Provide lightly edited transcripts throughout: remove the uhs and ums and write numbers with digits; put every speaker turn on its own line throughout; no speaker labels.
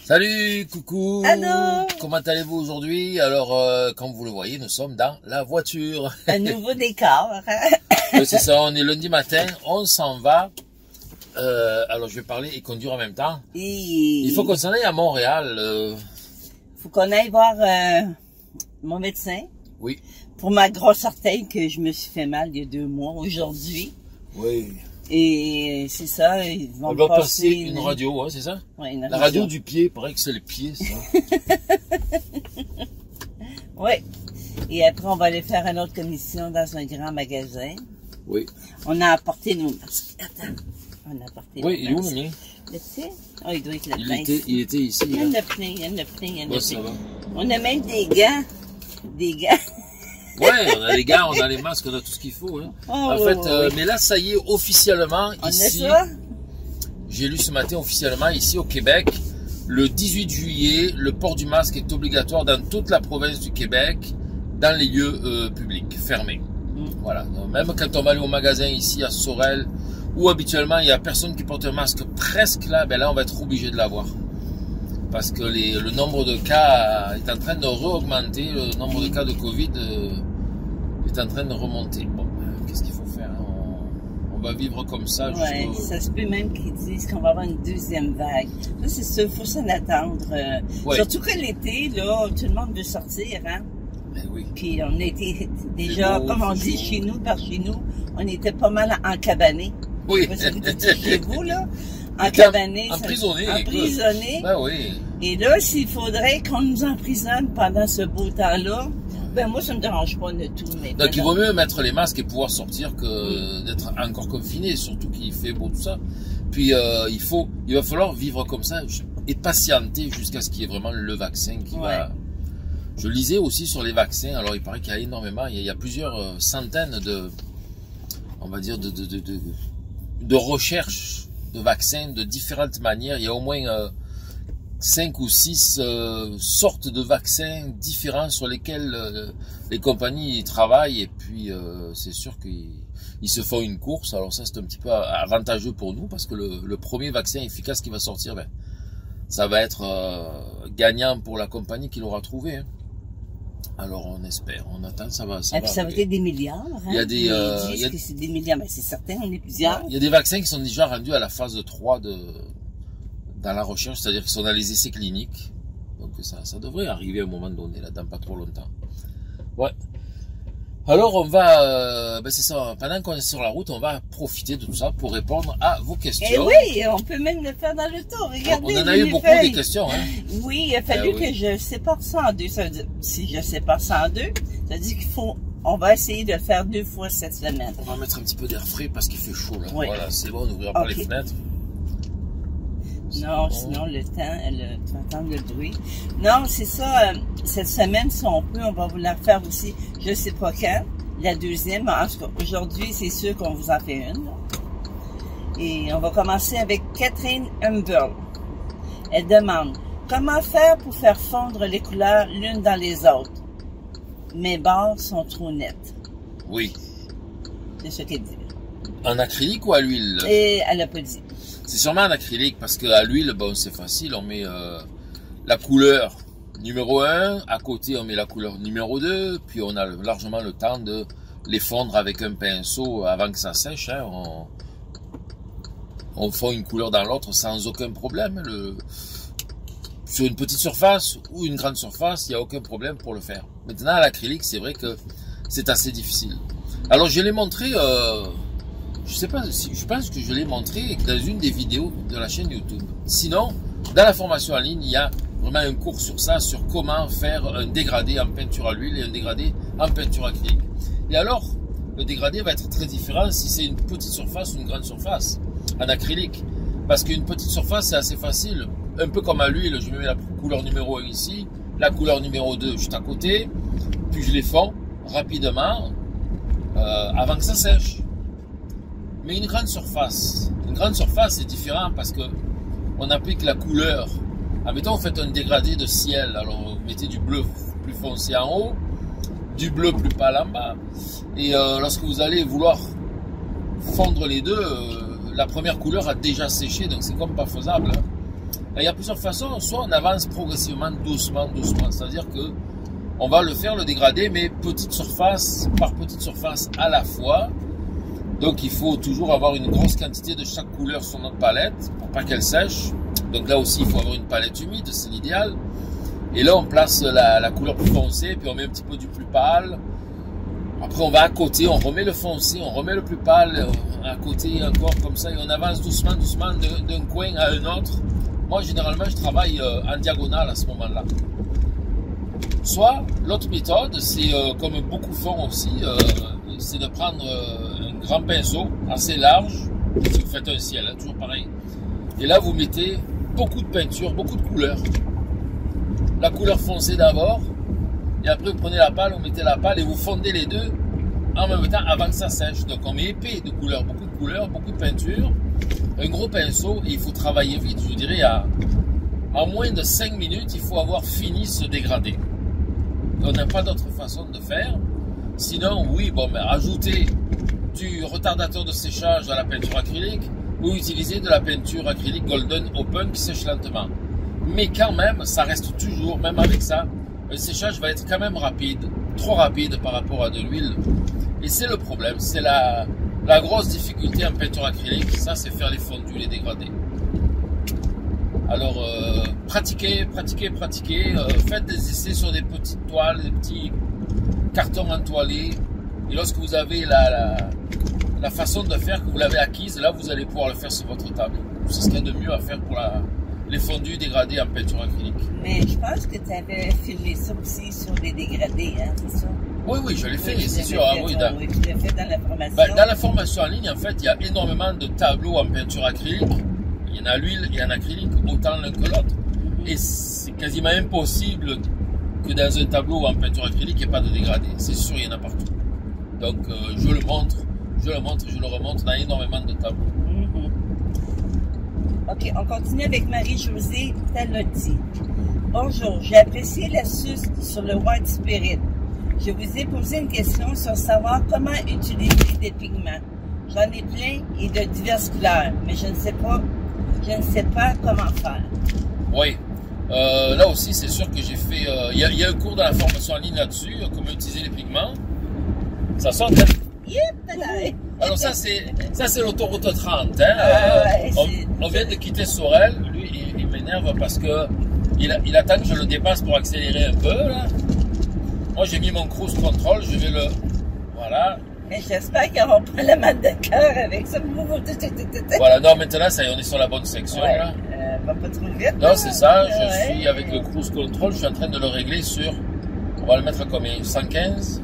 Salut, coucou.
Allô.
Comment allez-vous aujourd'hui? Alors, comme vous le voyez, nous sommes dans la voiture.
Un nouveau décor.
C'est ça, on est lundi matin, on s'en va. Alors, je vais parler et conduire en même temps. Il faut qu'on s'en aille à Montréal.
Faut qu'on aille voir mon médecin.
Oui.
Pour ma grosse orteil que je me suis fait mal il y a 2 mois aujourd'hui.
Oui.
Et c'est ça, ils vont
on va passer une radio, hein, c'est ça?
Oui, une
La radio du pied, il paraît que c'est le pied, ça.
Oui. Et après, on va aller faire une autre commission dans un grand magasin.
Oui.
On a apporté nos masques. Attends. On a apporté nos masques.
Oui, il est où le mien?
Le tien? Oh, il doit être là.
Il était ici.
Il y en a plein, il y en a plein, il y en a plein.
Ça va.
On a même des gants. Des gants.
Ouais, on a les gars, on a les masques, on a tout ce qu'il faut. Hein.
Oh,
en fait, mais là, ça y est, officiellement,
on
ici,
a ça?
J'ai lu ce matin officiellement, ici au Québec, le 18 juillet, le port du masque est obligatoire dans toute la province du Québec, dans les lieux publics, fermés. Voilà. Donc, même quand on va aller au magasin ici à Sorel, où habituellement il n'y a personne qui porte un masque presque là, ben là on va être obligé de l'avoir. Parce que le nombre de cas est en train de re-augmenter, le nombre de cas de Covid est en train de remonter. Bon, qu'est-ce qu'il faut faire, hein? On va vivre comme ça.
Ouais, ça se peut même qu'ils disent qu'on va avoir une 2e vague. Ça, c'est ça, il faut s'en attendre.
Ouais.
Surtout que l'été, là, tout le monde veut sortir, hein?
Ben oui.
Puis on était déjà,
beau,
comme on dit chez nous, par chez nous, on était pas mal encabanés.
Oui.
Je sais pas si vous dites chez vous, là. Encabanés.
Emprisonnés. Ben oui.
Et là, s'il faudrait qu'on nous emprisonne pendant ce beau temps-là, ben moi, ça me dérange pas de tout. Mais
donc, il vaut mieux mettre les masques et pouvoir sortir que d'être encore confiné, surtout qu'il fait beau, tout ça. Puis, il va falloir vivre comme ça et patienter jusqu'à ce qu'il y ait vraiment le vaccin qui va... Je lisais aussi sur les vaccins, alors il paraît qu'il y a énormément, il y a plusieurs centaines de, on va dire, de recherches de vaccins de différentes manières. Il y a au moins 5 ou 6 sortes de vaccins différents sur lesquels les compagnies travaillent, et puis c'est sûr qu'ils se font une course. Alors ça, c'est un petit peu avantageux pour nous, parce que le premier vaccin efficace qui va sortir, ben, ça va être gagnant pour la compagnie qui l'aura trouvé, hein. Alors on espère, on attend, ça va.
Ça va être des milliards, hein?
Il y a des,
ils disent que c'est des milliards, mais c'est certain, on est plusieurs.
Il y a des vaccins qui sont déjà rendus à la phase 3 dans la recherche, c'est-à-dire qu'ils sont dans les essais cliniques. Donc ça devrait arriver à un moment donné, là, dans pas trop longtemps. Ouais. Alors on va, c'est ça, pendant qu'on est sur la route, on va profiter de tout ça pour répondre à vos questions.
Et oui, on peut même le faire dans le tour. Regardez,
on en a eu beaucoup de questions, hein.
Oui, il a fallu que je sépare ça en deux. Ça veut dire, si je sépare ça en deux, ça veut dire on va essayer de le faire 2 fois cette semaine.
On va mettre un petit peu d'air frais parce qu'il fait chaud là.
Oui.
Voilà, c'est bon, on n'ouvrira pas les fenêtres.
Non, sinon le temps, tu vas entendre le bruit. Non, c'est ça, cette semaine, si on peut, on va vous la faire aussi, je sais pas quand, la 2e. En tout cas, aujourd'hui, c'est sûr qu'on vous en fait une. Là. Et on va commencer avec Catherine Humble. Elle demande, comment faire pour faire fondre les couleurs l'une dans les autres? Mes barres sont trop nettes.
Oui.
C'est ce qu'elle dit.
En acrylique ou à l'huile?
Et elle n'a pas dit.
C'est sûrement en acrylique, parce qu'à l'huile, bon, c'est facile, on met la couleur numéro 1, à côté on met la couleur numéro 2, puis on a largement le temps de les fondre avec un pinceau avant que ça sèche, hein. On fond une couleur dans l'autre sans aucun problème. Sur une petite surface ou une grande surface, il n'y a aucun problème pour le faire. Maintenant, à l'acrylique, c'est vrai que c'est assez difficile. Alors, je l'ai montré... je sais pas, je pense que je l'ai montré dans une des vidéos de la chaîne YouTube. Sinon, dans la formation en ligne, il y a vraiment un cours sur ça, sur comment faire un dégradé en peinture à l'huile et un dégradé en peinture acrylique. Et alors, le dégradé va être très différent si c'est une petite surface ou une grande surface en acrylique. Parce qu'une petite surface, c'est assez facile. Un peu comme à l'huile, je mets la couleur numéro 1 ici, la couleur numéro 2 juste à côté, puis je les fonds rapidement avant que ça sèche. Mais une grande surface c'est différent parce que on applique la couleur. Admettons, vous faites un dégradé de ciel, alors vous mettez du bleu plus foncé en haut, du bleu plus pâle en bas, et lorsque vous allez vouloir fondre les deux, la première couleur a déjà séché, donc c'est comme pas faisable, hein. Il y a plusieurs façons. Soit on avance progressivement, doucement, c'est-à-dire que on va le faire, le dégradé, mais petite surface par petite surface à la fois. Donc il faut toujours avoir une grosse quantité de chaque couleur sur notre palette pour pas qu'elle sèche. Donc là aussi il faut avoir une palette humide, c'est l'idéal. Et là on place la couleur plus foncée, puis on met un petit peu du plus pâle. Après on va à côté, on remet le foncé, on remet le plus pâle à côté encore comme ça et on avance doucement d'un coin à un autre. Moi généralement je travaille en diagonale à ce moment-là. Soit l'autre méthode, c'est comme beaucoup font aussi, c'est de prendre un grand pinceau assez large, si vous faites un ciel, hein, toujours pareil. Et là vous mettez beaucoup de peinture, beaucoup de couleurs. La couleur foncée d'abord, et après vous prenez la pâle, vous mettez la pâle et vous fondez les deux en même temps avant que ça sèche. Donc on met épais de couleurs, beaucoup de peinture, un gros pinceau et il faut travailler vite. Je vous dirais en moins de 5 minutes, il faut avoir fini ce dégradé. On n'a pas d'autre façon de faire. Sinon, oui, bon, mais ajouter du retardateur de séchage à la peinture acrylique ou utiliser de la peinture acrylique Golden Open qui sèche lentement. Mais quand même, ça reste toujours, même avec ça, le séchage va être quand même rapide, trop rapide par rapport à de l'huile. Et c'est le problème, c'est la grosse difficulté en peinture acrylique, ça c'est faire les fondus, les dégradés. Alors, pratiquez, faites des essais sur des petites toiles, des petits cartons entoilés. Et lorsque vous avez la façon de faire, que vous l'avez acquise, là vous allez pouvoir le faire sur votre table. C'est ce qu'il y a de mieux à faire pour les fondus dégradés en peinture acrylique.
Mais je pense que tu avais filmé ça aussi sur les dégradés, hein, c'est ça?
Oui, je l'ai fait, c'est sûr.
Oui, tu l'as fait dans la formation.
Dans la formation en ligne, en fait, il y a énormément de tableaux en peinture acrylique. Il y en a à l'huile et en acrylique, autant l'un que l'autre. Et c'est quasiment impossible que dans un tableau en peinture acrylique, il n'y ait pas de dégradé. C'est sûr, il y en a partout. Donc, je le montre, je le remonte dans énormément de tableaux.
OK, on continue avec Marie-Josée Talotti. Bonjour, j'ai apprécié l'astuce sur le White Spirit. Je vous ai posé une question sur savoir comment utiliser des pigments. J'en ai plein et de diverses couleurs, mais je ne sais pas comment faire. Oui,
là aussi c'est sûr que j'ai fait, il y a un cours dans la formation en ligne là-dessus, comment utiliser les pigments. Ça sort de... Alors ça c'est l'autoroute 30. Hein. On vient de quitter Sorel. Lui il m'énerve parce que il attend que je le dépasse pour accélérer un peu. Là. Moi j'ai mis mon cruise control, je vais le... Voilà.
Mais j'espère qu'ils n'auront pas le mal de cœur avec ça.
Voilà, non maintenant ça y est, on est sur la bonne section.
Ouais,
là.
Va pas trop vite.
Non c'est ça, je suis avec le cruise control, je suis en train de le régler sur... On va le mettre à combien? 115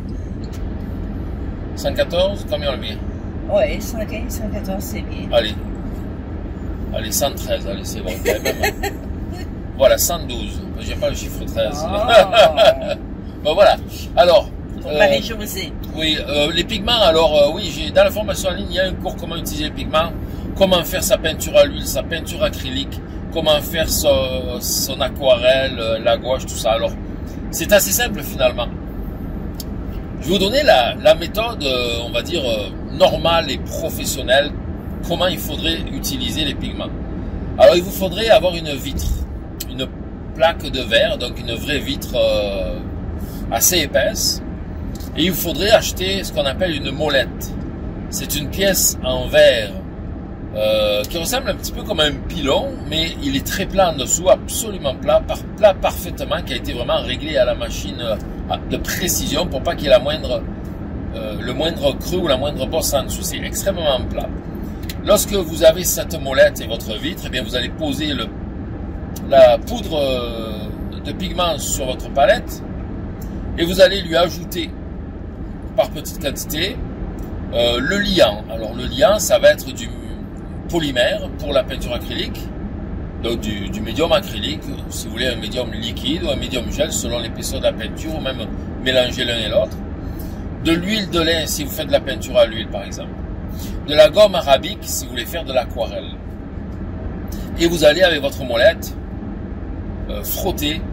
114, combien on le met?
Oui, 115, 114, c'est bien.
Allez, 113, allez, c'est bon. Voilà, 112. J'ai pas le chiffre 13.
Oh.
Bon, voilà. Alors.
Pour Marie-Josée.
Oui, les pigments, alors, oui, dans la formation en ligne, il y a un cours comment utiliser les pigments, comment faire sa peinture à l'huile, sa peinture acrylique, comment faire son aquarelle, la gouache, tout ça. Alors, c'est assez simple finalement. Je vais vous donner la méthode, on va dire, normale et professionnelle, comment il faudrait utiliser les pigments. Alors, il vous faudrait avoir une vitre, une plaque de verre, donc une vraie vitre assez épaisse. Et il vous faudrait acheter ce qu'on appelle une molette. C'est une pièce en verre qui ressemble un petit peu comme un pilon, mais il est très plat en dessous, absolument plat parfaitement, qui a été vraiment réglé à la machine de précision pour pas qu'il y ait le moindre creux ou la moindre bosse en dessous. C'est extrêmement plat. Lorsque vous avez cette molette et votre vitre, eh bien vous allez poser la poudre de pigment sur votre palette et vous allez lui ajouter par petite quantité le liant. Alors le liant, ça va être du polymère pour la peinture acrylique, donc du médium acrylique, si vous voulez un médium liquide ou un médium gel selon l'épaisseur de la peinture, ou même mélanger l'un et l'autre. De l'huile de lin si vous faites de la peinture à l'huile par exemple. De la gomme arabique si vous voulez faire de l'aquarelle. Et vous allez avec votre molette frotter,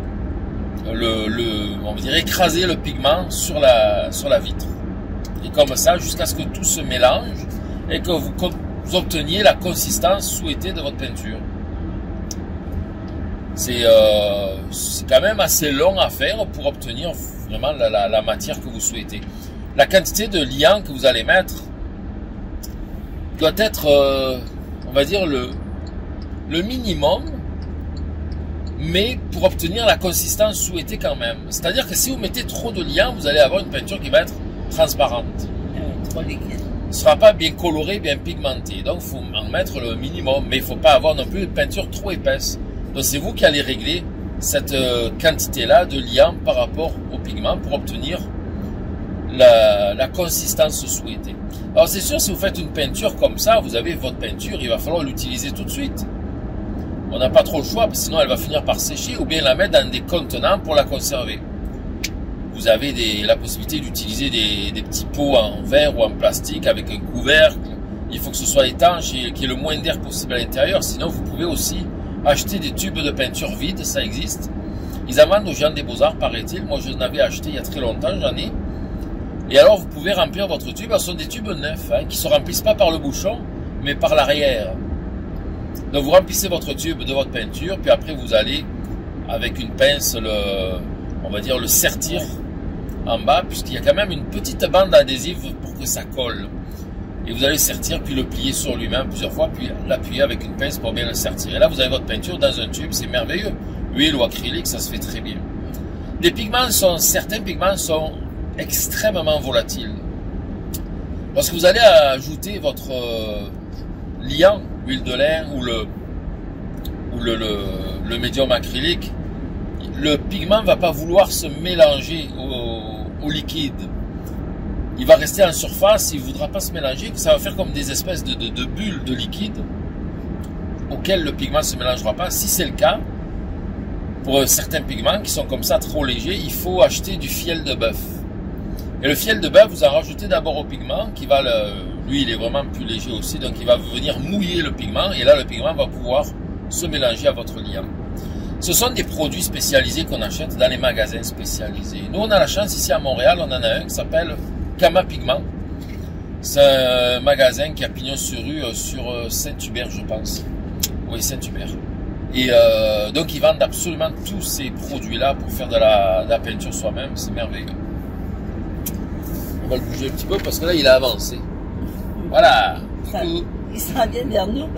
on va dire écraser le pigment sur la vitre. Et comme ça jusqu'à ce que tout se mélange et que vous obteniez la consistance souhaitée de votre peinture. quand même assez long à faire pour obtenir vraiment la matière que vous souhaitez. La quantité de liant que vous allez mettre doit être, on va dire, le minimum, mais pour obtenir la consistance souhaitée quand même. C'est-à-dire que si vous mettez trop de liant, vous allez avoir une peinture qui va être transparente.
Trop liquide.
Ne sera pas bien colorée, bien pigmentée. Donc, il faut en mettre le minimum, mais il ne faut pas avoir non plus une peinture trop épaisse. Donc, c'est vous qui allez régler cette quantité-là de liant par rapport au pigment pour obtenir la consistance souhaitée. Alors, c'est sûr, si vous faites une peinture comme ça, vous avez votre peinture, il va falloir l'utiliser tout de suite. On n'a pas trop le choix, parce que sinon elle va finir par sécher, ou bien la mettre dans des contenants pour la conserver. Vous avez la possibilité d'utiliser des petits pots en verre ou en plastique avec un couvercle. Il faut que ce soit étanche et qu'il y ait le moins d'air possible à l'intérieur. Sinon, vous pouvez aussi acheter des tubes de peinture vides, ça existe. Ils en vendent aux gens des Beaux-Arts, paraît-il. Moi, je n'avais acheté il y a très longtemps, j'en ai. Et alors, vous pouvez remplir votre tube. Ce sont des tubes neufs, qui ne se remplissent pas par le bouchon, mais par l'arrière. Donc, vous remplissez votre tube de votre peinture, puis après, vous allez, avec une pince, on va dire, le sertir en bas, puisqu'il y a quand même une petite bande adhésive pour que ça colle. Et vous allez sertir, puis le plier sur lui-même plusieurs fois, puis l'appuyer avec une pince pour bien le sertir. Et là, vous avez votre peinture dans un tube, c'est merveilleux. Huile ou acrylique, ça se fait très bien. Certains pigments sont extrêmement volatiles. Lorsque vous allez ajouter votre liant, huile de lin ou le médium acrylique, le pigment ne va pas vouloir se mélanger au liquide. Il va rester en surface, il ne voudra pas se mélanger, ça va faire comme des espèces de bulles de liquide auxquelles le pigment ne se mélangera pas. Si c'est le cas, pour certains pigments qui sont comme ça trop légers, il faut acheter du fiel de bœuf. Et le fiel de bœuf, vous en rajoutez d'abord au pigment, qui va lui il est vraiment plus léger aussi, donc il va venir mouiller le pigment, et là le pigment va pouvoir se mélanger à votre liant. Ce sont des produits spécialisés qu'on achète dans les magasins spécialisés. Nous, on a la chance ici à Montréal, on en a un qui s'appelle Kama Pigment. C'est un magasin qui a pignon sur rue sur Saint-Hubert, je pense. Oui, Saint-Hubert. Et donc, ils vendent absolument tous ces produits-là pour faire de la peinture soi-même. C'est merveilleux. On va le bouger un petit peu parce que là, il a avancé. Voilà.
Il s'en vient vers nous.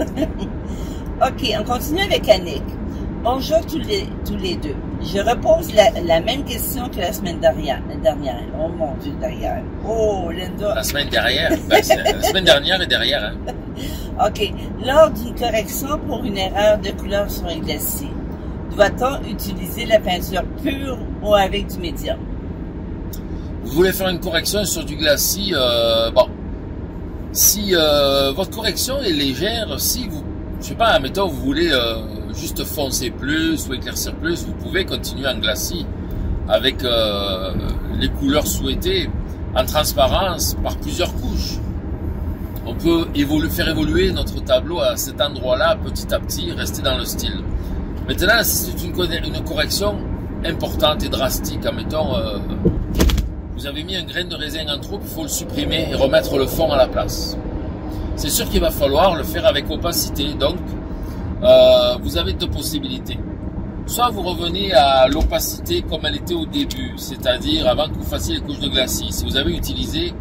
OK, on continue avec Annick. Bonjour tous les deux. Je repose la même question que la semaine dernière. Oh mon Dieu, derrière. Oh, Linda.
La semaine dernière? Ben, la semaine dernière et derrière. Hein.
OK. Lors d'une correction pour une erreur de couleur sur un glacis, doit-on utiliser la peinture pure ou avec du médium?
Vous voulez faire une correction sur du glacis, bon. Si votre correction est légère, si vous, je sais pas, admettons, vous voulez juste foncer plus ou éclaircir plus, vous pouvez continuer en glacis avec les couleurs souhaitées en transparence par plusieurs couches. On peut faire évoluer notre tableau à cet endroit-là petit à petit, rester dans le style. Maintenant, si c'est une correction importante et drastique, admettons, vous avez mis un grain de raisin en trop, il faut le supprimer et remettre le fond à la place. C'est sûr qu'il va falloir le faire avec opacité, donc vous avez deux possibilités. Soit vous revenez à l'opacité comme elle était au début, c'est-à-dire avant que vous fassiez les couches de glacis. Si vous avez utilisé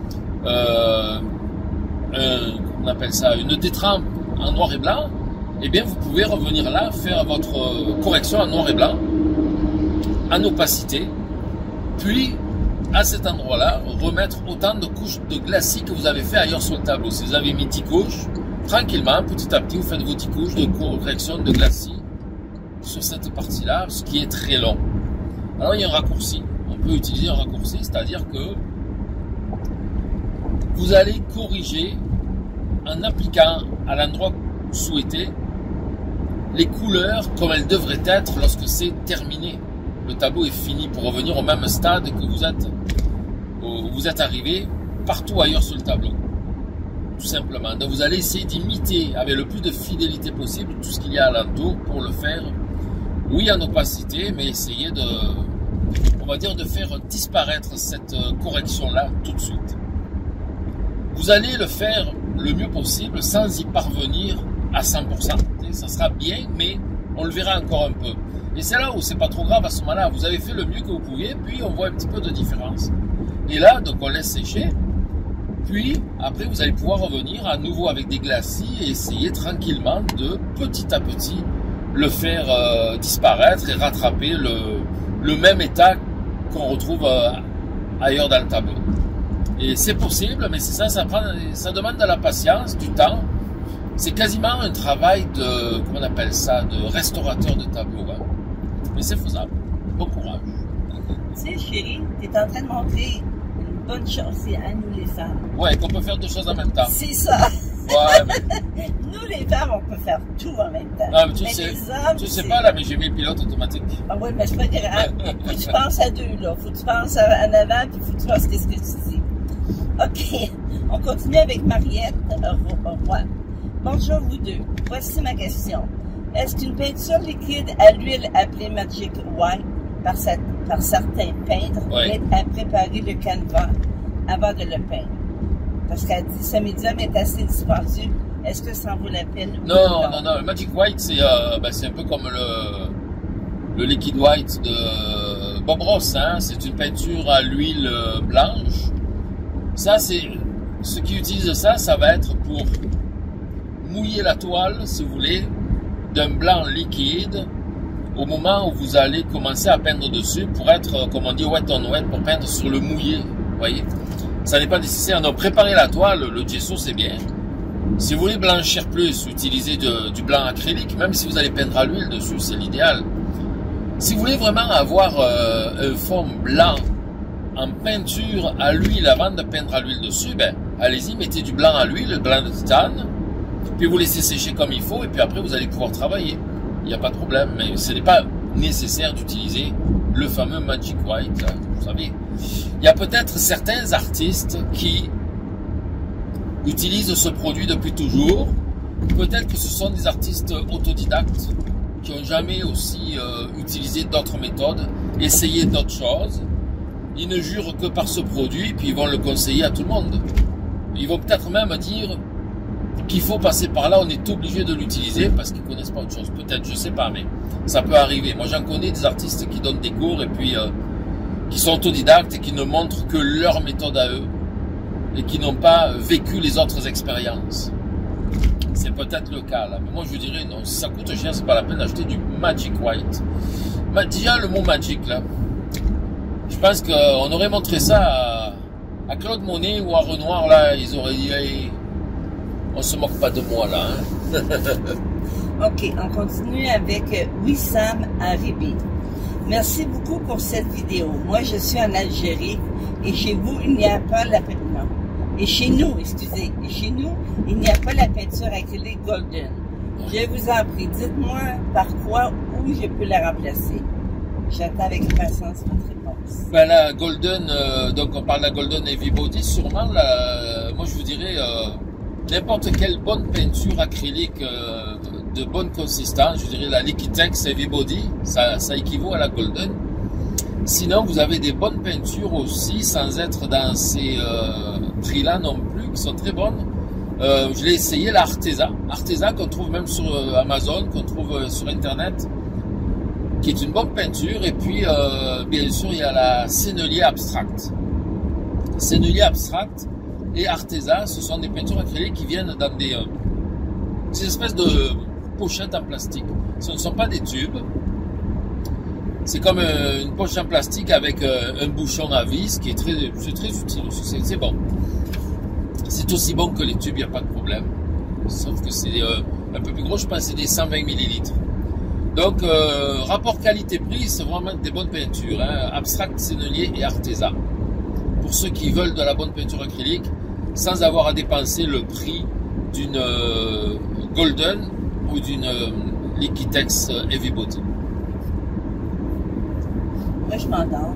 on appelle ça une détrempe en noir et blanc, eh bien vous pouvez revenir là, faire votre correction en noir et blanc, en opacité, puis à cet endroit-là, remettre autant de couches de glacis que vous avez fait ailleurs sur le tableau. Si vous avez mis 10 couches, tranquillement, petit à petit, vous faites vos 10 couches de correction de glacis sur cette partie-là, ce qui est très long. Alors, il y a un raccourci. On peut utiliser un raccourci, c'est-à-dire que vous allez corriger en appliquant à l'endroit souhaité les couleurs comme elles devraient être lorsque c'est terminé. Le tableau est fini pour revenir au même stade que vous êtes arrivé partout ailleurs sur le tableau. Tout simplement. Donc vous allez essayer d'imiter avec le plus de fidélité possible tout ce qu'il y a alentour pour le faire, oui en opacité, mais essayer on va dire de faire disparaître cette correction-là tout de suite. Vous allez le faire le mieux possible sans y parvenir à 100%. Ça sera bien, mais on le verra encore un peu. Et c'est là où c'est pas trop grave à ce moment-là. Vous avez fait le mieux que vous pouviez, puis on voit un petit peu de différence. Et là, donc on laisse sécher. Puis, après, vous allez pouvoir revenir à nouveau avec des glacis et essayer tranquillement de, petit à petit, le faire disparaître et rattraper le même état qu'on retrouve ailleurs dans le tableau. Et c'est possible, mais c'est ça demande de la patience, du temps. C'est quasiment un travail de, comment on appelle ça, de restaurateur de tableau. Hein. Mais c'est faisable. Bon courage.
Tu sais, chérie, tu es en train de montrer une bonne chose, c'est à nous les femmes.
Ouais, qu'on peut faire deux choses en même temps.
C'est ça.
Ouais, mais...
Nous les femmes, on peut faire tout en même temps.
Non, mais tu sais pas là, mais j'ai mis le pilote automatique.
Ah oui, mais je peux dire, faut que tu penses à deux, là. Faut que tu penses en avant, puis faut que tu penses qu'est-ce que tu dis. OK, on continue avec Mariette Roy. Bonjour vous deux. Voici ma question. Est-ce qu'une peinture liquide à l'huile appelée Magic White par certains peintres aide à préparer le canevas avant de le peindre? Parce qu'elle dit ce médium est assez dispendieux. Est-ce que ça en vaut la peine?
Non. Le Magic White, c'est un peu comme le Liquid White de Bob Ross. Hein? C'est une peinture à l'huile blanche. Ça, c'est ceux qui utilisent ça, ça va être pour mouiller la toile, si vous voulez, d'un blanc liquide au moment où vous allez commencer à peindre dessus pour être, comme on dit, wet on wet, pour peindre sur le mouillé. Vous voyez, ça n'est pas nécessaire. Donc, préparer la toile, le gesso, c'est bien. Si vous voulez blanchir plus, utilisez du blanc acrylique, même si vous allez peindre à l'huile dessus, c'est l'idéal. Si vous voulez vraiment avoir un fond blanc en peinture à l'huile avant de peindre à l'huile dessus, ben, allez-y, mettez du blanc à l'huile, le blanc de titane, puis vous laissez sécher comme il faut, et puis après vous allez pouvoir travailler. Il n'y a pas de problème, mais ce n'est pas nécessaire d'utiliser le fameux Magic White. Vous savez, il y a peut-être certains artistes qui utilisent ce produit depuis toujours. Peut-être que ce sont des artistes autodidactes qui n'ont jamais aussi utilisé d'autres méthodes, essayé d'autres choses. Ils ne jurent que par ce produit, puis ils vont le conseiller à tout le monde. Ils vont peut-être même dire qu'il faut passer par là, on est obligé de l'utiliser parce qu'ils ne connaissent pas autre chose. Peut-être, je ne sais pas, mais ça peut arriver. Moi, j'en connais des artistes qui donnent des cours et puis qui sont autodidactes et qui ne montrent que leur méthode à eux et qui n'ont pas vécu les autres expériences. C'est peut-être le cas, là. Mais moi, je vous dirais, non, si ça coûte cher, c'est pas la peine d'acheter du Magic White. Déjà, le mot Magic, là, je pense qu'on aurait montré ça à Claude Monet ou à Renoir, là, ils auraient dit, hey, on se moque pas de moi, là. Hein.
OK, on continue avec Wissam Haribi. Merci beaucoup pour cette vidéo. Moi, je suis en Algérie et chez vous, il n'y a pas la peinture. Non. Et chez nous, excusez, et chez nous, il n'y a pas la peinture acrylique Golden. Je vous en prie, dites-moi par quoi ou je peux la remplacer. J'attends avec impatience votre réponse.
Ben la Golden, donc on parle de la Golden Heavy Body, sûrement, moi je vous dirais n'importe quelle bonne peinture acrylique de bonne consistance, je dirais la Liquitex Heavy Body, ça équivaut à la Golden. Sinon, vous avez des bonnes peintures aussi, sans être dans ces prix-là non plus, qui sont très bonnes. Je l'ai essayé, la Arteza qu'on trouve même sur Amazon, qu'on trouve sur Internet, qui est une bonne peinture. Et puis, bien sûr, il y a la Sennelier Abstract. Sennelier Abstract et Arteza, ce sont des peintures acryliques qui viennent dans des espèces de pochettes en plastique. Ce ne sont pas des tubes. C'est comme une poche en plastique avec un bouchon à vis, qui est très utile aussi. C'est bon. C'est aussi bon que les tubes, il n'y a pas de problème. Sauf que c'est un peu plus gros, je pense que c'est des 120 ml. Donc, rapport qualité-prix, c'est vraiment des bonnes peintures. Hein. Abstract, Sennelier et Arteza. Pour ceux qui veulent de la bonne peinture acrylique, sans avoir à dépenser le prix d'une Golden ou d'une Liquitex Heavy Body.
Moi, je m'endors.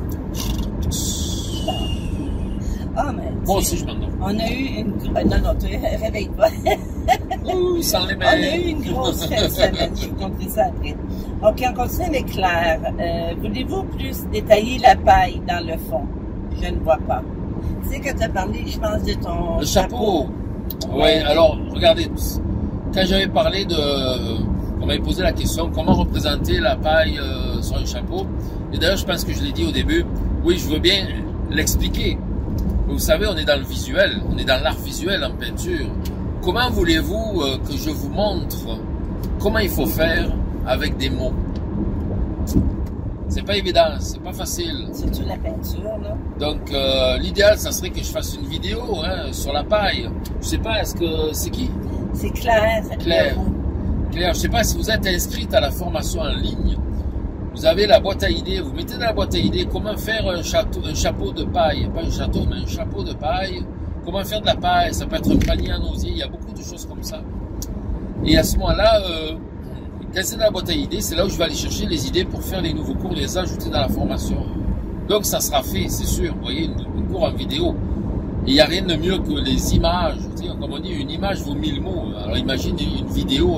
Ah, mais...
Moi aussi, je m'endors.
On a eu une... Non, réveille-toi.
Ouh, sans les mains.
On a eu une grosse fin de semaine. Je vais vous montrer ça après. OK, on continue avec Claire. Voulez-vous plus détailler la paille dans le fond? Je ne vois pas. Tu sais que tu as parlé, je pense, de ton
chapeau. Oui, alors, regardez. Quand j'avais parlé de On m'avait posé la question, comment représenter la paille sur un chapeau? Et d'ailleurs, je pense que je l'ai dit au début, oui, je veux bien l'expliquer. Vous savez, on est dans le visuel, on est dans l'art visuel en peinture. Comment voulez-vous que je vous montre comment il faut faire avec des mots? C'est pas évident, c'est pas facile.
Surtout la peinture, là.
Donc, l'idéal, ça serait que je fasse une vidéo hein, sur la paille. Je sais pas, est-ce que c'est qui?
C'est Claire.
Claire. Claire, je sais pas si vous êtes inscrite à la formation en ligne. Vous avez la boîte à idées, vous mettez dans la boîte à idées comment faire un chapeau de paille. Pas un château, mais un chapeau de paille. Comment faire de la paille, ça peut être un panier en osier, il y a beaucoup de choses comme ça. Et à ce moment-là, quand c'est dans la boîte à idées, c'est là où je vais aller chercher les idées pour faire les nouveaux cours, les ajouter dans la formation. Donc ça sera fait, c'est sûr. Vous voyez, un cours en vidéo. Et il n'y a rien de mieux que les images. Tu sais, comme on dit, une image vaut 1000 mots. Alors imaginez une vidéo,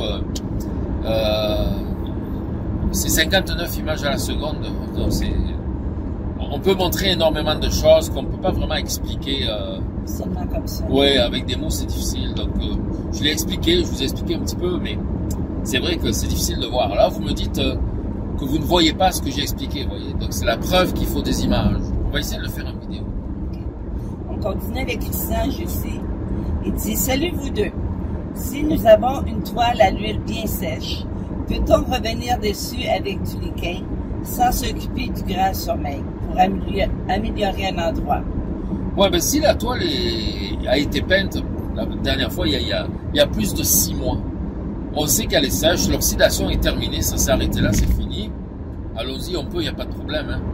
c'est 59 images à la seconde. Donc on peut montrer énormément de choses qu'on ne peut pas vraiment expliquer.
Seulement comme ça.
Oui, avec des mots c'est difficile. Donc je l'ai expliqué, je vous ai expliqué un petit peu, mais c'est vrai que c'est difficile de voir. Là, vous me dites que vous ne voyez pas ce que j'ai expliqué, vous voyez. Donc c'est la preuve qu'il faut des images. On va essayer de le faire en vidéo.
On continue avec Christian Jussé. Il dit « Salut vous deux. Si nous avons une toile à l'huile bien sèche, peut-on revenir dessus avec du liquin sans s'occuper du gras sur maigre pour améliorer un endroit? »
Ouais, ben si la toile a été peinte la dernière fois, il y a plus de 6 mois, on sait qu'elle est sèche, l'oxydation est terminée, ça s'est arrêté là, c'est fini. Allons-y, on peut, il n'y a pas de problème. Hein.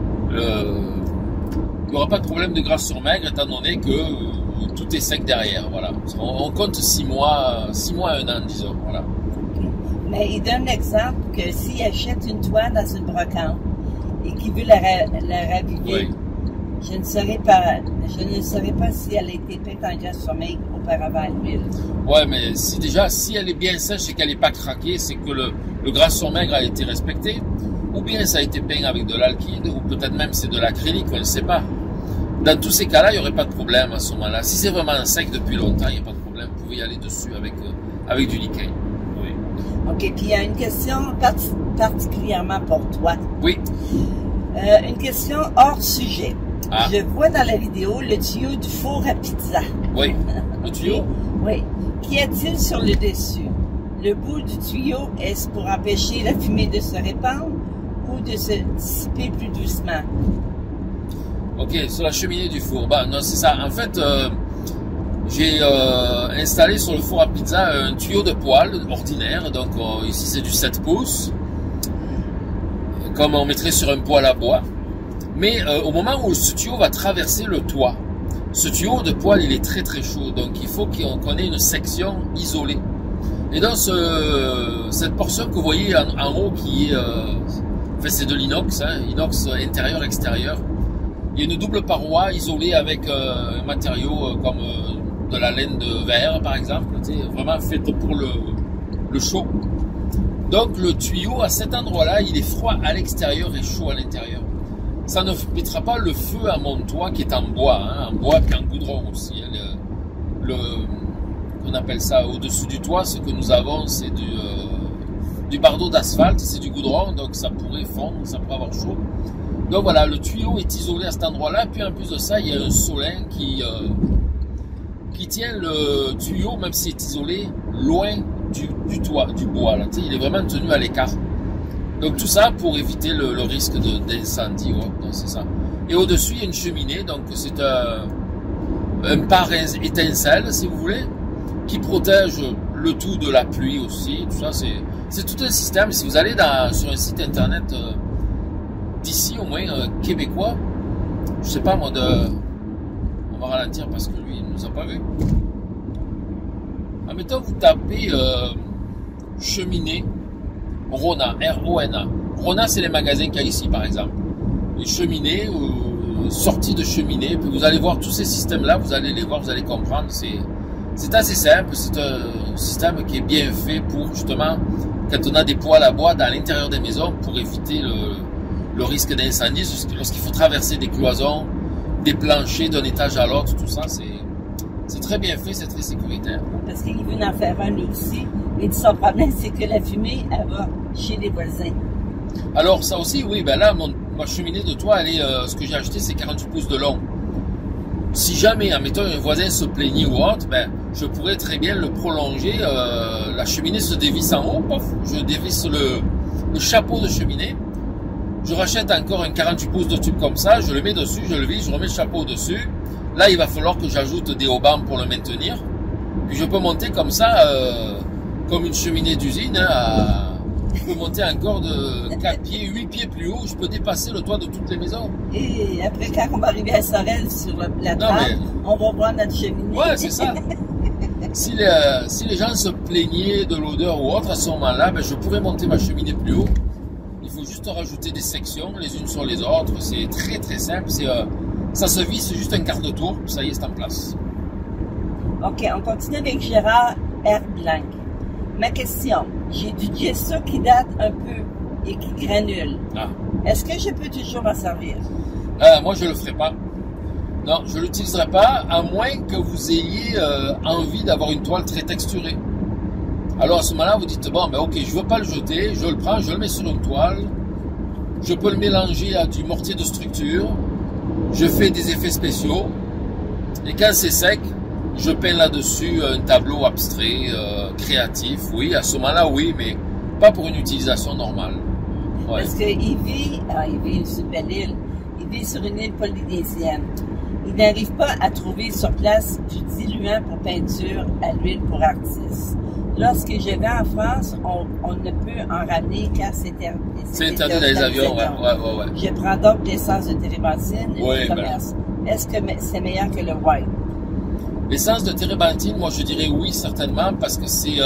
Il n'y aura pas de problème de gras sur maigre, étant donné que tout est sec derrière. Voilà. On compte 6 mois, 6 mois à 1 an, disons. Voilà.
Mais il donne l'exemple que s'il achète une toile dans une brocante et qu'il veut la raviver,
oui.
Je ne saurais pas si elle a été peinte en gras sur maigre auparavant à l'huile.
Ouais, mais si elle est bien sèche et qu'elle n'est pas craquée, c'est que le gras sur maigre a été respecté, ou bien ça a été peint avec de l'alkyd, ou peut-être même c'est de l'acrylique, on ne sait pas. Dans tous ces cas-là, il n'y aurait pas de problème à ce moment-là. Si c'est vraiment sec depuis longtemps, il n'y a pas de problème. Vous pouvez y aller dessus avec du liquin. Oui.
OK, puis il y a une question particulièrement pour toi.
Oui.
Une question hors sujet.
Ah.
Je vois dans la vidéo le tuyau du four à pizza.
Oui. Le tuyau?
Oui. Qu'y a-t-il sur le dessus? Le bout du tuyau, est-ce pour empêcher la fumée de se répandre ou de se dissiper plus doucement?
Ok, sur la cheminée du four. Bah, non, c'est ça. En fait, j'ai installé sur le four à pizza un tuyau de poêle ordinaire. Donc ici, c'est du 7 pouces. Comme on mettrait sur un poêle à bois. Mais au moment où ce tuyau va traverser le toit, ce tuyau de poêle, il est très très chaud. Donc il faut qu'on ait une section isolée. Et dans cette portion que vous voyez en haut qui est... enfin, c'est de l'inox, hein, inox intérieur-extérieur. Il y a une double paroi isolée avec un matériau comme de la laine de verre, par exemple, vraiment faite pour le chaud. Donc le tuyau, à cet endroit-là, il est froid à l'extérieur et chaud à l'intérieur. Ça ne mettra pas le feu à mon toit qui est en bois, hein, en bois puis en goudron aussi. On appelle ça au-dessus du toit, ce que nous avons, c'est du bardeau d'asphalte, c'est du goudron, donc ça pourrait fondre, ça pourrait avoir chaud. Donc voilà, le tuyau est isolé à cet endroit-là, puis en plus de ça, il y a un solin qui tient le tuyau, même s'il est isolé, loin du toit, du bois. Là. Il est vraiment tenu à l'écart. Donc tout ça pour éviter le risque d'incendie. Ouais, c'est ça. Et au-dessus, il y a une cheminée, donc c'est un pare-étincelle, si vous voulez, qui protège le tout de la pluie aussi. Tout ça, c'est tout un système. Si vous allez sur un site internet d'ici, au moins québécois, je sais pas moi, on va ralentir parce que lui, il ne nous a pas vu. Admettons, vous tapez cheminée Rona, R-O-N-A. Rona, c'est les magasins qu'il y a ici, par exemple. Les cheminées, sorties de cheminée, puis vous allez voir tous ces systèmes-là, vous allez les voir, vous allez comprendre. C'est assez simple, c'est un système qui est bien fait pour, justement, quand on a des poêles à bois dans l'intérieur des maisons, pour éviter le risque d'incendie, lorsqu'il faut traverser des cloisons, des planchers d'un étage à l'autre, tout ça, C'est très bien fait, c'est très sécuritaire.
Parce qu'il veut en faire un lui aussi. Et son problème, c'est que la fumée, elle va chez les voisins.
Alors ça aussi, oui, ben là, ma cheminée de toit, elle est, ce que j'ai acheté, c'est 48 pouces de long. Si jamais, admettons, un voisin se plaignait ou autre, ben, je pourrais très bien le prolonger. La cheminée se dévisse en haut, pof, je dévisse le chapeau de cheminée. Je rachète encore un 48 pouces de tube comme ça, je le mets dessus, je le visse, je remets le chapeau dessus. Là, il va falloir que j'ajoute des haubans pour le maintenir. Puis je peux monter comme ça, comme une cheminée d'usine. Je peux monter encore de 4 pieds, 8 pieds plus haut. Je peux dépasser le toit de toutes les maisons.
Et après, quand on va arriver à Sorel sur la table, on va voir notre cheminée.
Ouais, c'est ça. Si les gens se plaignaient de l'odeur ou autre, à ce moment-là, ben, je pourrais monter ma cheminée plus haut. Il faut juste rajouter des sections les unes sur les autres. C'est très très simple. Ça se visse, c'est juste un quart de tour. Ça y est, c'est en place.
OK, on continue avec Gérard Herblanc. Ma question, j'ai du gesso qui date un peu et qui granule.
Ah.
Est-ce que je peux toujours m'en servir?
Moi, je ne le ferai pas. Non, je ne l'utiliserai pas, à moins que vous ayez envie d'avoir une toile très texturée. Alors, à ce moment-là, vous dites, bon, ben ok, je ne veux pas le jeter, je le prends, je le mets sur une toile, je peux le mélanger à du mortier de structure, je fais des effets spéciaux, et quand c'est sec, je peins là-dessus un tableau abstrait, créatif, oui, à ce moment-là, oui, mais pas pour une utilisation normale. Ouais.
Parce qu'il vit sur une belle île, il vit sur une île polynésienne. Il n'arrive pas à trouver sur place du diluant pour peinture à l'huile pour artistes. Lorsque je vais en France, on ne peut en ramener car c'est interdit.
C'est interdit dans les avions, ouais.
Je prends donc l'essence de térébenthine et
le
commerce. Est-ce que c'est meilleur que le white?
L'essence de térébenthine, moi je dirais oui, certainement, parce que c'est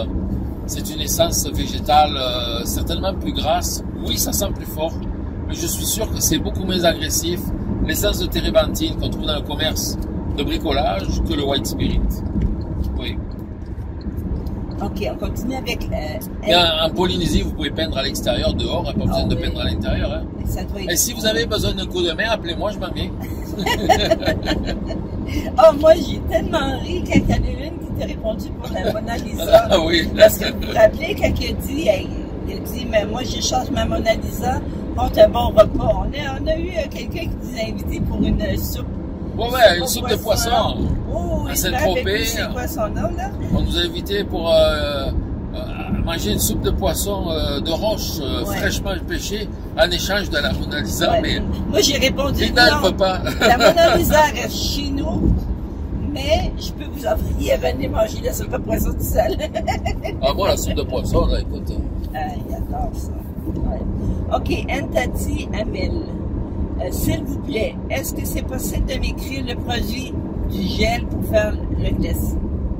une essence végétale certainement plus grasse. Oui, ça sent plus fort, mais je suis sûr que c'est beaucoup moins agressif, l'essence de térébenthine qu'on trouve dans le commerce de bricolage, que le white spirit. Oui.
OK, on continue avec...
en Polynésie, vous pouvez peindre à l'extérieur, dehors, pas besoin de peindre à l'intérieur. Hein. Et si vous avez besoin d'un coup de main, appelez-moi, je m'en viens.
Oh, moi, j'ai tellement ri quand il y en a une qui t'a répondu pour la Mona Lisa.
Ah oui.
Parce que vous vous rappelez quand il a dit, mais moi, j'échange ma Mona Lisa contre un bon repas. On a eu quelqu'un qui nous a invités pour une soupe.
Ouais, une soupe de poisson.
Oh,
à Saint-Tropez.
C'est quoi son nom, là?
On nous a invités pour manger une soupe de poisson de roche fraîchement pêchée en échange de la Mona Lisa.
Ouais.
Mais
moi, j'ai répondu
non. Ne peut pas.
La Mona Lisa reste chez nous, mais je peux vous offrir à venir manger la soupe de poisson tout seul.
Ah, moi, la soupe de poisson, là, écoute.
Il adore ça. Ouais. OK, Antati Amel. S'il vous plaît, est-ce que c'est possible de m'écrire le produit du gel pour faire le glacis?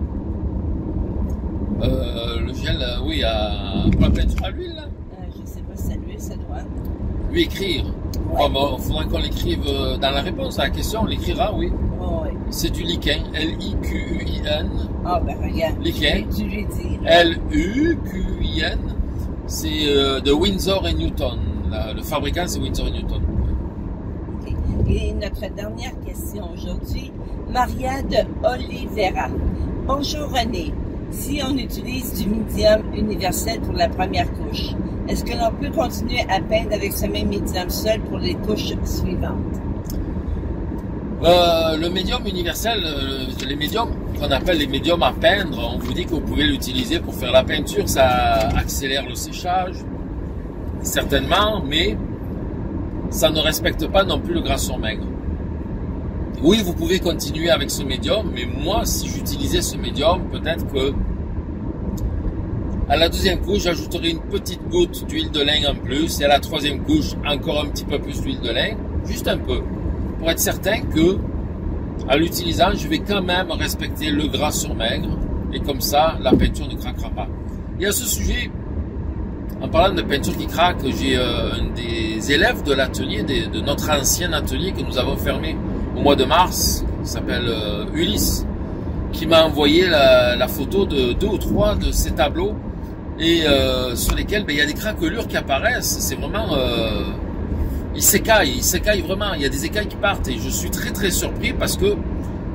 Le gel, oui, pour la peinture à l'huile, là?
Je ne sais pas si c'est l'huile, ça doit.
Lui écrire. Ouais. Oh, bon, il faudra qu'on l'écrive dans la réponse à la question, on l'écrira, oui.
Oh, oui.
C'est du lichen, L-I-Q-U-I-N.
Ah, ben regarde.
Lichen.
Tu lui dis.
L-U-Q-U-I-N. C'est de Winsor & Newton. Le fabricant, c'est Winsor & Newton.
Et notre dernière question aujourd'hui, Maria de Oliveira. Bonjour René. Si on utilise du médium universel pour la première couche, est-ce que l'on peut continuer à peindre avec ce même médium seul pour les couches suivantes?
Le médium universel, les médiums qu'on appelle les médiums à peindre, on vous dit que vous pouvez l'utiliser pour faire la peinture, ça accélère le séchage, certainement, mais ça ne respecte pas non plus le gras sur maigre. Oui, vous pouvez continuer avec ce médium, mais moi, si j'utilisais ce médium, peut-être que à la deuxième couche, j'ajouterai une petite goutte d'huile de lin en plus, et à la troisième couche, encore un petit peu plus d'huile de lin, juste un peu, pour être certain que, en l'utilisant, je vais quand même respecter le gras sur maigre, et comme ça, la peinture ne craquera pas. Et à ce sujet, en parlant de peinture qui craque, j'ai un des élèves de l'atelier, de notre ancien atelier que nous avons fermé au mois de mars, qui s'appelle Ulysse, qui m'a envoyé la photo de 2 ou 3 de ces tableaux, et sur lesquels il y a des craquelures qui apparaissent. C'est vraiment... il s'écaille vraiment, il y a des écailles qui partent, et je suis très très surpris parce que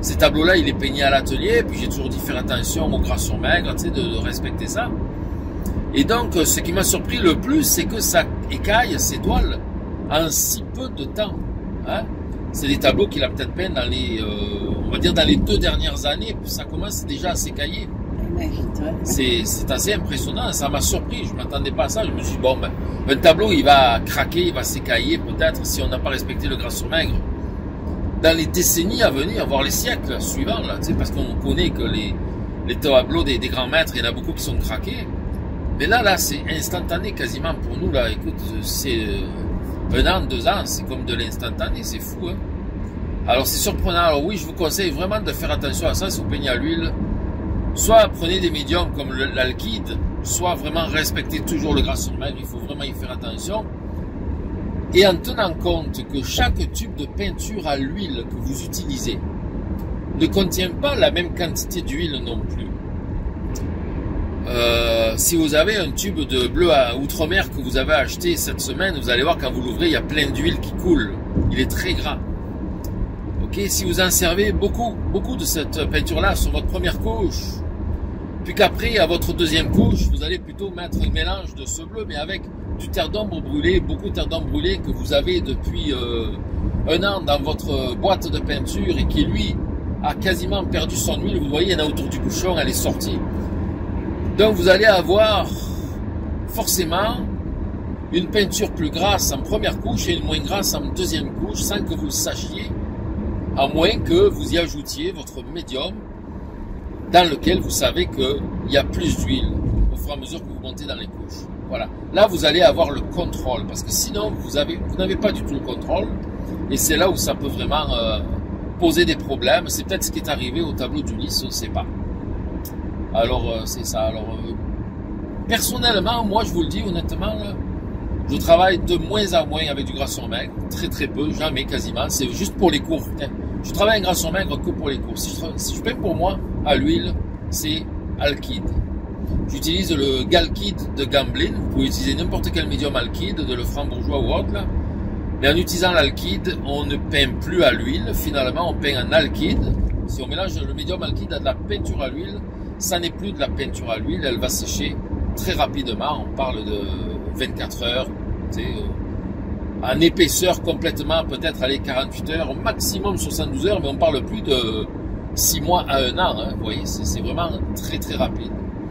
Ces tableaux-là, il est peigné à l'atelier, puis j'ai toujours dit faire attention au gras sur maigre, tu sais, de respecter ça. Et donc, ce qui m'a surpris le plus, c'est que ça écaille ses toiles en si peu de temps. Hein? C'est des tableaux qu'il a peut-être peint dans les, on va dire dans les 2 dernières années, puis ça commence déjà à s'écailler. C'est assez impressionnant, ça m'a surpris, je ne m'attendais pas à ça. Je me suis dit, bon, ben, un tableau, il va craquer, il va s'écailler peut-être si on n'a pas respecté le gras sur maigre. Dans les décennies à venir, voire les siècles suivants, là, parce qu'on connaît que les tableaux des grands maîtres, il y en a beaucoup qui sont craqués. Mais là, c'est instantané quasiment pour nous. Là, écoute, c'est 1 an, 2 ans, c'est comme de l'instantané, c'est fou. Hein? Alors c'est surprenant. Alors oui, je vous conseille vraiment de faire attention à ça si vous peignez à l'huile. Soit prenez des médiums comme l'alkyd, soit vraiment respectez toujours le gras sur maigre, il faut vraiment y faire attention. Et en tenant compte que chaque tube de peinture à l'huile que vous utilisez ne contient pas la même quantité d'huile non plus. Si vous avez un tube de bleu à outre-mer que vous avez acheté cette semaine, vous allez voir quand vous l'ouvrez, il y a plein d'huile qui coule. Il est très gras. Ok, si vous en servez beaucoup de cette peinture-là sur votre première couche, puis qu'après, à votre deuxième couche, vous allez plutôt mettre un mélange de ce bleu, mais avec du terre d'ombre brûlé, beaucoup de terre d'ombre brûlée que vous avez depuis 1 an dans votre boîte de peinture et qui, lui, a quasiment perdu son huile. Vous voyez, il y en a autour du bouchon, elle est sortie. Donc, vous allez avoir forcément une peinture plus grasse en première couche et une moins grasse en deuxième couche, sans que vous le sachiez, à moins que vous y ajoutiez votre médium dans lequel vous savez qu'il y a plus d'huile au fur et à mesure que vous montez dans les couches. Voilà. Là, vous allez avoir le contrôle, parce que sinon, vous n'avez pas du tout le contrôle, et c'est là où ça peut vraiment poser des problèmes. C'est peut-être ce qui est arrivé au tableau d'Ulysse, on ne sait pas. Alors, c'est ça. Alors, personnellement, moi, je vous le dis honnêtement, là, je travaille de moins en moins avec du gras sur maigre, très très peu, jamais quasiment, c'est juste pour les cours. Je travaille en gras sur maigre que pour les cours. Si je peins pour moi à l'huile, c'est alkyd. J'utilise le galkyd de Gamblin, vous pouvez utiliser n'importe quel médium alkyd, de le Franc-Bourgeois ou autre, là. Mais en utilisant l'alkyd, on ne peint plus à l'huile, finalement on peint en alkyd. Si on mélange le médium alkyd à de la peinture à l'huile, ça n'est plus de la peinture à l'huile, elle va sécher très rapidement, on parle de 24 heures, en épaisseur complètement, peut-être aller 48 heures, au maximum 72 heures, mais on parle plus de 6 mois à 1 an, hein, vous voyez, c'est vraiment très très rapide.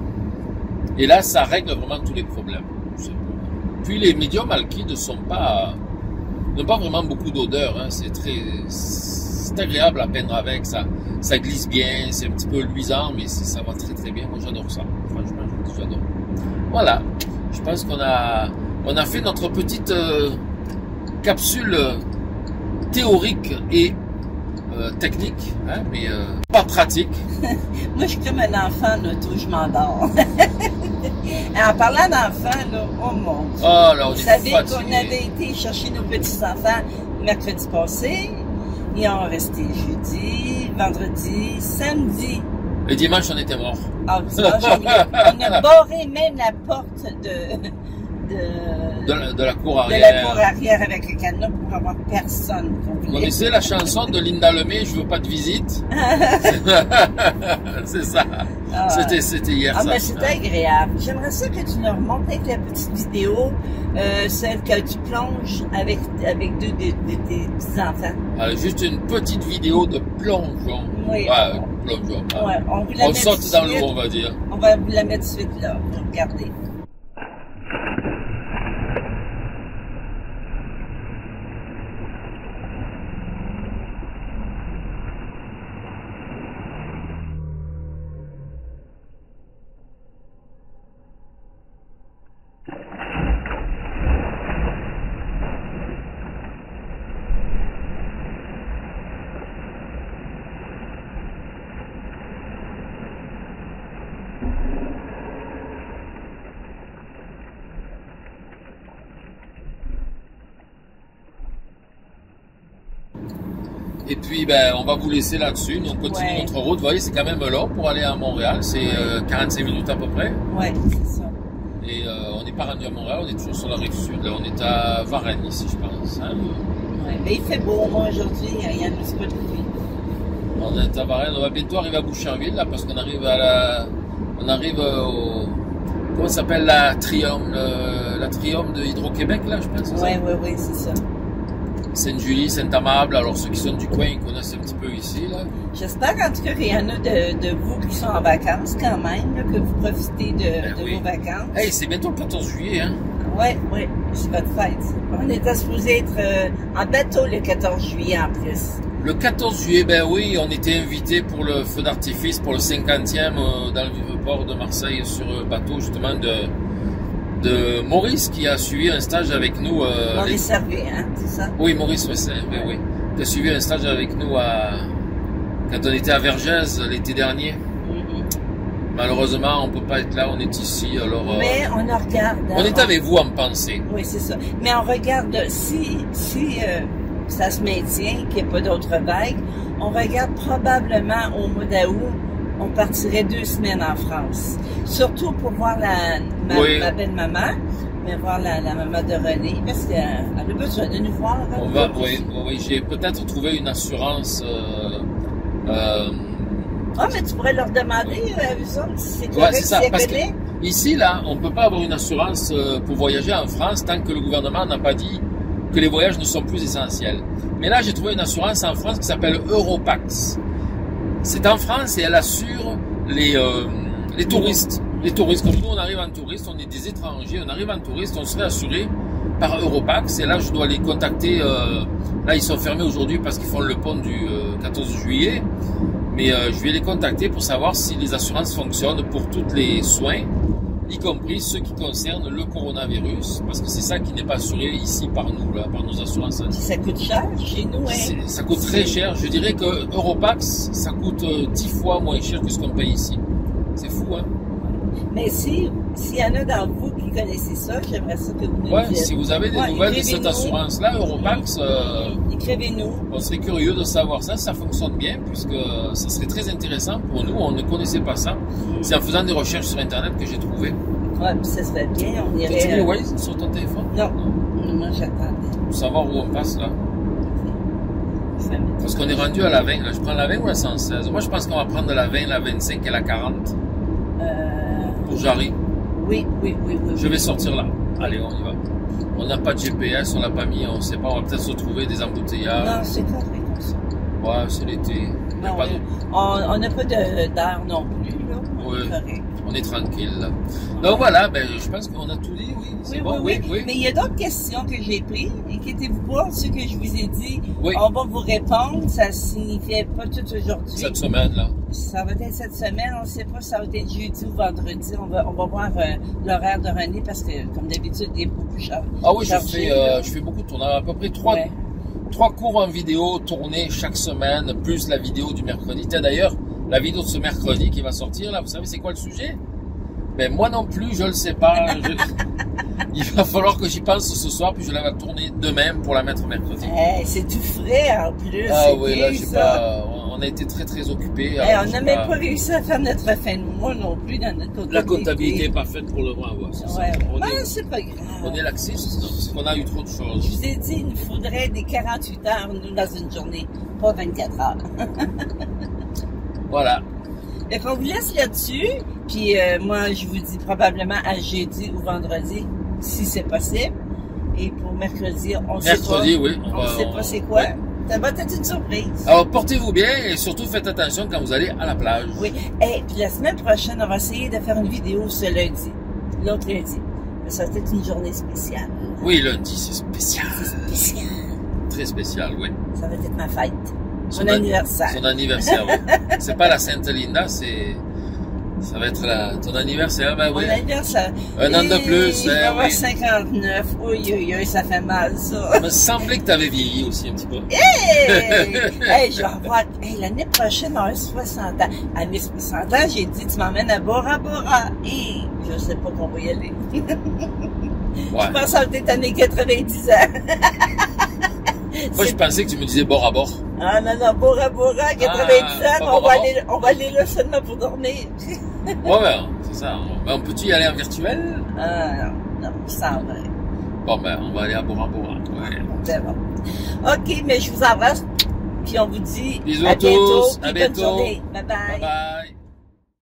Et là, ça règle vraiment tous les problèmes. Puis les médiums alkydes n'ont pas vraiment beaucoup d'odeur, hein, c'est agréable à peindre avec, ça glisse bien, c'est un petit peu luisant, mais ça va très très bien, moi j'adore ça, franchement j'adore. Voilà, je pense qu'on a fait notre petite capsule théorique et technique, hein, mais pas pratique.
Moi, je suis comme un enfant, là, tout, je m'endors. En parlant d'enfants, là, oh mon Dieu.
Oh, là,
vous savez qu'on avait été chercher nos petits-enfants mercredi passé. Ils ont resté jeudi, vendredi, samedi.
Et dimanche, on était morts.
Ah, dimanche, on a barré même la porte
de la cour arrière.
De la cour arrière avec le cadenas pour avoir personne.
Vous connaissez la chanson de Linda Lemay, je veux pas de visite? C'est ça. Ah, c'était hier.
Ah, mais c'était agréable. J'aimerais ça que tu nous remontes avec la petite vidéo, celle que tu plonges avec deux de tes petits-enfants.
Alors, juste une petite vidéo de plongeon.
Oui.
Ouais, plongeon. Hein.
Ouais, on
saute dans l'eau, on va dire.
On va vous la mettre tout de suite là, pour regarder.
Et puis, ben, on va vous laisser là-dessus. Nous, on continue notre route. Vous voyez, c'est quand même long pour aller à Montréal. C'est 45 minutes à peu près.
Oui, c'est ça.
Et on n'est pas rendu à Montréal, on est toujours sur la rive sud. Là, on est à Varennes, ici, je pense. Hein?
Oui, mais il fait beau, moi, aujourd'hui. Il y a un petit peu de pluie.
On est à Varennes, on va bientôt arriver à Boucherville, là, parce qu'on arrive à la... On arrive au... Comment ça s'appelle la Triome de Hydro-Québec, là, je pense.
Oui, c'est ça.
Sainte-Julie, Saint-Amable, alors ceux qui sont du coin, ils connaissent un petit peu ici, là.
J'espère en tout cas qu'il y en a de vous qui sont en vacances quand même, là, que vous profitez de vos vacances.
Hey, c'est bientôt le 14 juillet, hein?
Oui, c'est votre fête. On était supposé être en bateau le 14 juillet en plus.
Le 14 juillet, ben oui, on était invités pour le feu d'artifice, pour le 50e dans le Vieux-Port de Marseille sur un bateau justement de Maurice qui a suivi un stage avec nous.
Maurice Servet, hein, c'est ça?
Oui, Maurice Wessel, oui. Qui a suivi un stage avec nous quand on était à Vergès l'été dernier. Malheureusement, on ne peut pas être là, on est ici, alors...
Mais on regarde...
On est avec vous en pensée.
Oui, c'est ça. Mais on regarde, si ça se maintient, qu'il n'y ait pas d'autres vagues, on regarde probablement au mois d'août, on partirait 2 semaines en France. Surtout pour voir ma belle-maman, mais voir la maman de René, parce qu'elle a besoin de nous voir.
Oui, j'ai peut-être trouvé une assurance...
mais tu pourrais leur demander, si c'est correct,
c'est ça, parce que ici, là, on ne peut pas avoir une assurance pour voyager en France tant que le gouvernement n'a pas dit que les voyages ne sont plus essentiels. Mais là, j'ai trouvé une assurance en France qui s'appelle Europax. C'est en France et elle assure les touristes. Les touristes, comme nous, on arrive en touriste, on est des étrangers, on arrive en touriste, on serait assuré par Europax. Et là, je dois les contacter. Là, ils sont fermés aujourd'hui parce qu'ils font le pont du 14 juillet. Mais je vais les contacter pour savoir si les assurances fonctionnent pour tous les soins, y compris ceux qui concernent le coronavirus, parce que c'est ça qui n'est pas assuré ici par nous, là, par nos assurances.
Ça coûte cher chez nous, hein?
Ça coûte très cher. Je dirais que Europax, ça coûte 10 fois moins cher que ce qu'on paye ici. C'est fou, hein?
Mais s'il y en a d'entre vous qui connaissez ça, j'aimerais ça que vous nous dites.
Si vous avez des nouvelles de cette assurance-là, Europax,
écrivez-nous.
On serait curieux de savoir ça, si ça fonctionne bien, puisque ça serait très intéressant pour nous. On ne connaissait pas ça. C'est en faisant des recherches sur Internet que j'ai trouvé.
Ouais, puis ça serait bien. On irait.
T'as-tu mis Waze sur ton téléphone?
Non. Moi, j'attendais.
Pour savoir où on passe, là. Parce qu'on est rendu à la 20, là. Je prends la 20 ou la 116? Moi, je pense qu'on va prendre la 20, la 25 et la 40. Pour Jarry.
Oui.
Je vais sortir là. Allez, on y va. On n'a pas de GPS, on l'a pas mis, on ne sait pas, on va peut-être se retrouver des embouteillages.
Non, c'est correct comme ça.
Ouais, c'est l'été.
On n'a pas d'air non plus, là. On est correct.
On est tranquille, là. Donc voilà, je pense qu'on a tout dit, oui. C'est bon, oui.
Mais il y a d'autres questions que j'ai prises. Inquiétez-vous pas, ce que je vous ai dit,
oui.
On va vous répondre. Ça ne signifiait pas tout aujourd'hui.
Cette semaine, là.
Ça va être cette semaine, on ne sait pas si ça va être jeudi ou vendredi. On va voir l'horaire de René parce que, comme d'habitude, il est beaucoup plus cher.
Ah oui, je fais beaucoup de tournages. À peu près 3 cours en vidéo tournés chaque semaine, plus la vidéo du mercredi. D'ailleurs, la vidéo de ce mercredi qui va sortir, là, vous savez c'est quoi le sujet? Ben moi non plus, je le sais pas. Il va falloir que j'y pense ce soir, puis je la vais tourner demain pour la mettre mercredi.
C'est tout frais en plus.
Ah oui, là, on a été très très occupés.
On n'a même pas réussi à faire notre fin de mois non plus dans notre comptabilité.
La comptabilité n'est pas faite pour le mois,
c'est pas grave.
On est laxiste, parce qu'on a eu trop de choses.
Je vous ai dit, il nous faudrait des 48 heures, nous, dans une journée, pas 24 heures.
Voilà.
Fait qu'on vous laisse là-dessus, puis moi, je vous dis probablement à jeudi ou vendredi, si c'est possible. Et pour mercredi, on ne sait pas.
Mercredi, oui.
On ne sait pas c'est quoi. Ouais. Ça va être une surprise.
Alors, portez-vous bien et surtout faites attention quand vous allez à la plage.
Oui. Et puis la semaine prochaine, on va essayer de faire une vidéo ce lundi. L'autre lundi. Ça va être une journée spéciale.
Oui, lundi, c'est spécial.
C'est spécial.
Très spécial, oui.
Ça va être ma fête. Son anniversaire.
Son anniversaire, oui. C'est pas la Sainte-Linda, ça va être ton anniversaire, ben oui.
Mon anniversaire.
Un an de plus,
il va avoir 59. Oui, ça fait mal, ça.
Il me semblait que tu avais vieilli aussi un petit peu.
Hey, je vais avoir... l'année prochaine, on a 60 ans. À mes 60 ans, j'ai dit, tu m'emmènes à Bora Bora. Et je sais pas qu'on va y aller. Ouais. Je pense que ça va être années 90 ans.
Moi, je pensais que tu me disais bord à bord.
Ah non, Bora Bora, 90 ans, on va aller là seulement pour dormir.
Ouais, c'est ça. On peut-tu y aller en virtuel?
Non, ça en vrai.
Bon, on va aller à Bora Bora. Ouais.
C'est bon. OK, mais je vous embrasse. Puis on vous dit
Bisous
à
à
bientôt.
tous,
Puis
à
bonne
bientôt.
journée. Bye bye.
Bye bye.